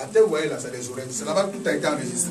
La tête, vous voyez là, c'est des oreilles. C'est là-bas que tout a été enregistré.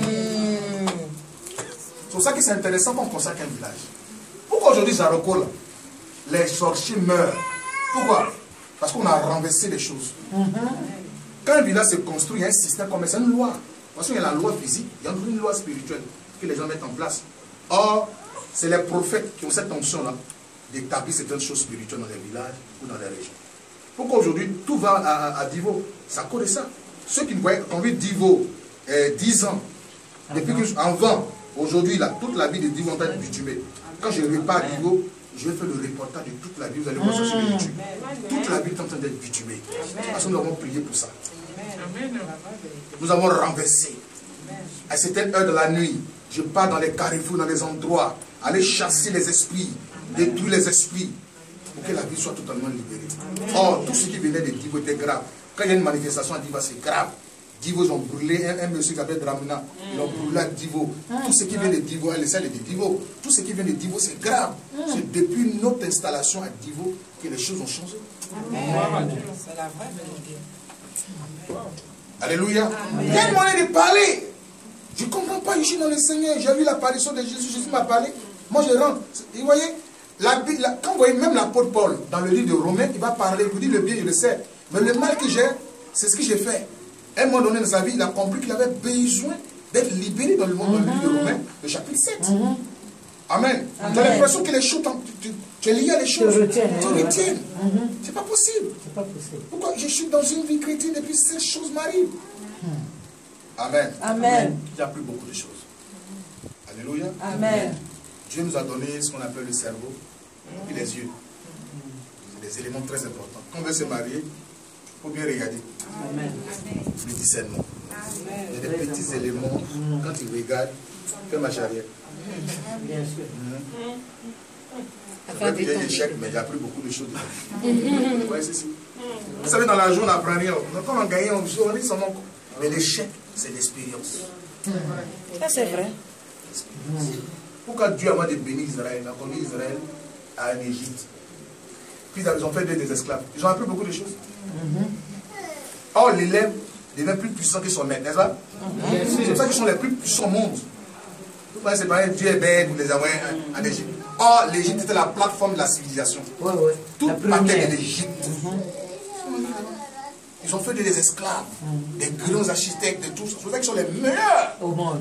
C'est pour ça que c'est intéressant qu'on consacre un village. Pourquoi aujourd'hui, Zaroko, là, les sorciers meurent? Pourquoi? Parce qu'on a renversé les choses. Quand un village se construit, il y a un système comme c'est une loi. Parce qu'il y a la loi physique, il y a une loi spirituelle que les gens mettent en place. Or, c'est les prophètes qui ont cette onction-là d'établir certaines choses spirituelles dans les villages ou dans les régions. Pourquoi aujourd'hui tout va à Divo? C'est à cause de ça. Ceux qui voyaient qu'on vit Divo 10 ans, depuis que en vent, aujourd'hui, là, toute la vie de Divo est en train de bitumée. Quand je repars à Divo, je vais faire le reportage de toute la vie. Vous allez voir ça sur YouTube. Toute la vie est en train d'être bitumée. Parce que nous avons prié pour ça. Nous avons renversé. À certaines heures de la nuit, je pars dans les carrefours, dans les endroits, aller chasser les esprits, détruire les esprits, pour que la vie soit totalement libérée. Or, tout ce qui venait de Divo était grave. Quand il y a une manifestation à Divo, c'est grave. Divo, ils ont brûlé un monsieur qui s'appelle Dramina. Ils ont brûlé à Divo. Tout ce qui vient de Divo, elle essaie de Divo. Tout ce qui vient de Divo, c'est grave. C'est depuis notre installation à Divo que les choses ont changé. C'est la vraie vérité. Alléluia. Il y a un moyen de parler. Je ne comprends pas, je suis dans le Seigneur. J'ai vu l'apparition de Jésus. Jésus m'a parlé. Moi, je rentre. Et vous voyez, quand vous voyez même l'apôtre Paul, dans le livre de Romains, il va parler. Il vous dit le bien, je le sais. Mais le mal que j'ai, c'est ce que j'ai fait. À un moment donné dans sa vie, il a compris qu'il avait besoin d'être libéré dans le monde, dans le livre de Romains, le chapitre 7. Amen. Tu as l'impression que les choses, tu es lié à les choses. Tu retiennes. C'est pas possible. Pourquoi je suis dans une vie chrétienne et puis ces choses m'arrivent? Amen. Amen. Il y a plus beaucoup de choses. Alléluia. Amen. Dieu nous a donné ce qu'on appelle le cerveau et les yeux. C'est des éléments très importants. Quand on veut se marier, il faut bien regarder. Amen. Le discernement. Il y a des petits éléments, quand tu regardes, fais ma charrière. Bien sûr. C'est vrai qu'il y a des chèques, mais il n'y a plus beaucoup de choses. Vous voyez ceci? Vous savez, dans la journée, on n'apprend rien. Quand on gagne, on dit seulement. Mais les chèques, c'est l'expérience. Ça, c'est vrai. Pourquoi Dieu a de bénir Israël? Il a conduit Israël en Égypte. Puis ils ont fait des esclaves. Ils ont appris beaucoup de choses. Or, l'élève devient plus puissant que son maître, n'est-ce pas? C'est pour ça qu'ils sont les plus puissants au monde. Vous voyez, c'est pareil, Dieu est bête, vous les envoyez en Égypte. Or, l'Égypte était la plateforme de la civilisation. Tout partait de l'Égypte. Ils ont fait des esclaves, des grands architectes, de tout. C'est pour ça qu'ils sont les meilleurs Au monde.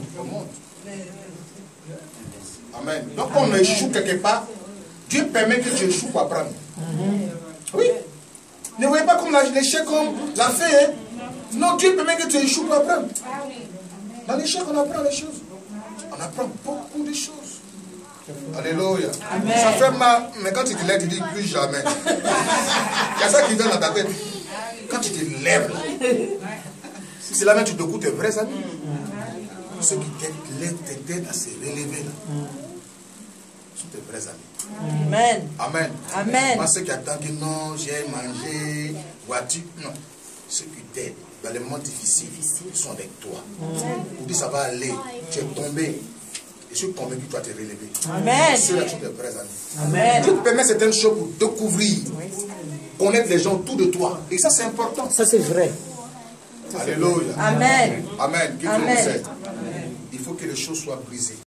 Amen. Donc, quand on échoue quelque part, Dieu permet que tu échoues pour apprendre. Oui. Ne voyez pas comme l'échec, comme la fait. Hein? Non, Dieu permet que tu échoues pour apprendre. Dans l'échec, on apprend les choses. On apprend beaucoup de choses. Alléluia. Amen. Ça fait mal, mais quand tu te lèves, tu dis plus jamais. Il y a ça qui vient dans ta tête. Quand tu te lèves, c'est là même tu te coûtes tes vrais amis. Ceux qui t'aident à se relever là, sont tes vrais amis. Amen. Amen. Amen. Pas ceux qui attendent que non, j'ai mangé, voiture. Non. Ceux qui t'aident dans les moments difficiles, ils sont avec toi. Pour dire ça va aller, tu es tombé. Je suis convaincu que tu vas te relever. Amen. Ceux-là sont tes vrais amis. Amen. Dieu te permet certaines choses pour découvrir, connaître les gens autour de toi. Et ça, c'est important. Ça, c'est vrai. Alléluia. Amen. Amen. Que Dieu Amen. nous aide. Il faut que les choses soient brisées.